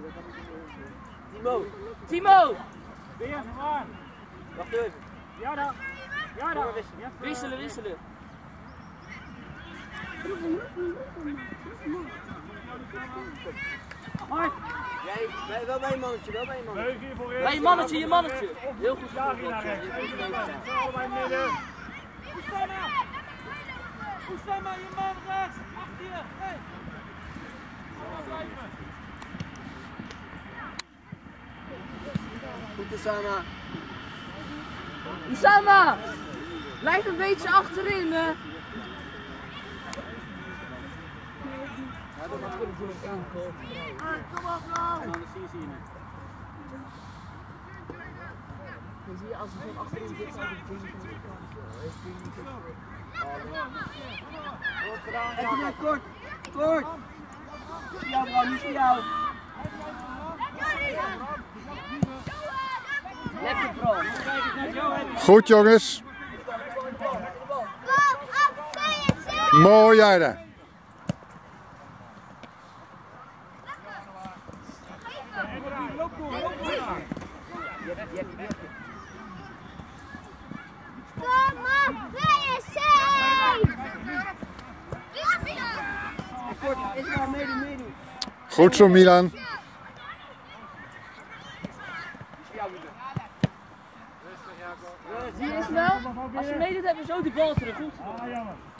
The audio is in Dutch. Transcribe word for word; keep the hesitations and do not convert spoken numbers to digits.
Timo! Timo! Weer, waar? Wacht even. Ja dan. Ja dan. Wisselen, wisselen. Hoi. Jij, wij, wel bij je mannetje, wel bij je mannetje. Beugje voor Bij je mannetje, je mannetje. Heel goed. Ja, hier naar rechts. Allebei midden. Oesama! Oesama, je man rechts. Achter je. Hey. Goed, Usama. Usama! Blijf een beetje achterin, hè. Ja, dat mag kunnen voor een aanval. Kom op, nou! En anders zie je niet. Dan zie je als we van achterin zitten, dan zie je Edwin, kort! Kort! Niet voor jou, bro, niet voor jou. Lekker, bro. Goed jongens. Mooi Jaren. Goed zo Milan. Zie je eens wel? Als je meedoet hebben we zo die bal terug. Goed. Ah, jammer.